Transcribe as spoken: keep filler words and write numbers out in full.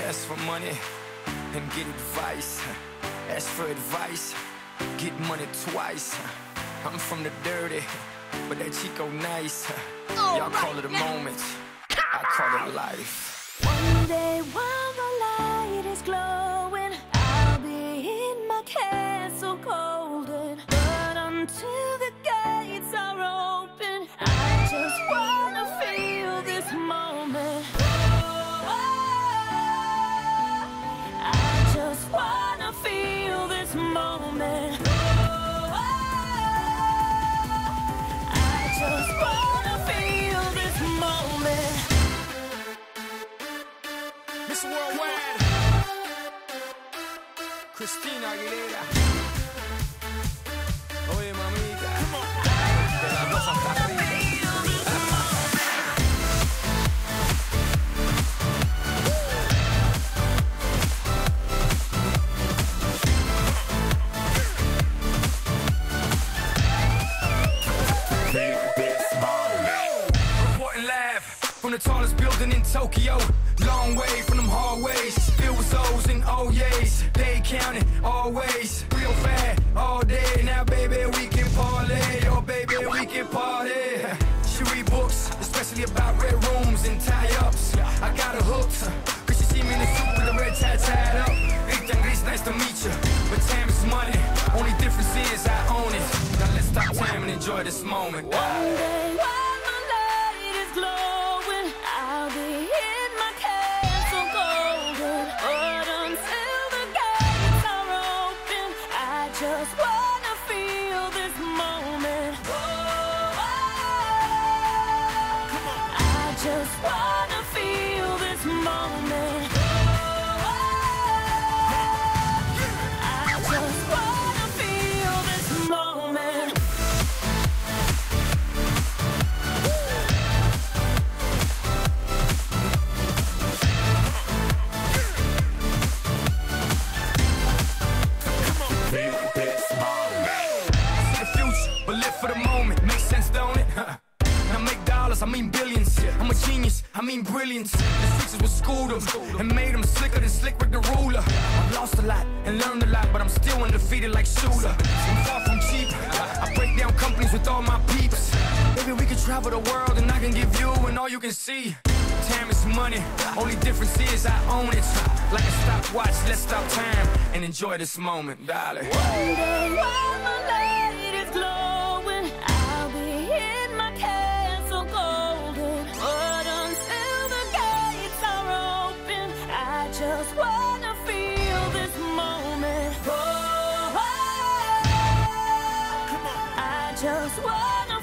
Ask for money and get advice. Ask for advice, get money twice. I'm from the dirty, but that Chico nice. Y'all call it a moment, I call it life. One day while the light is glowing, I'll be in my castle golden. But until the gates are open, I just wanna feel this moment. I just wanna feel this moment. I just wanna feel this moment. Miss Worldwide, Christina Aguilera. Oye, mamita, de las dos hasta arriba. Reporting live from the tallest building in Tokyo. Long way from them hallways, filled with O's and O's. They counting always, real fat all day. Now baby we can parlay, oh baby we can party. She read books, especially about red rooms and tie-ups. I got her hooked, cause she see me in the suit with the red tie tied up. Ethan, it's nice to meet you, but time is money. Only difference is I own it. Now let's stop time and enjoy this moment. One day while the light is glowing, I'll be in my castle golden. But until the gates are open, I just wanna feel this moment. I just wanna feel this moment. I just wanna feel this moment. But live for the moment, makes sense, don't it? Huh. And I make dollars, I mean billions. I'm a genius, I mean brilliance. The switches will school them and made them slicker than slick with the ruler. I've lost a lot and learned a lot, but I'm still undefeated like Shooter. I'm far from cheap, I break down companies with all my peeps. Maybe we could travel the world and I can give you and all you can see. Time is money, only difference is I own it. Like a stopwatch, let's stop time and enjoy this moment, darling. One day while the light is glowing, I'll be in my castle golden. But until the gates are open, I just wanna feel this moment. Oh, I just wanna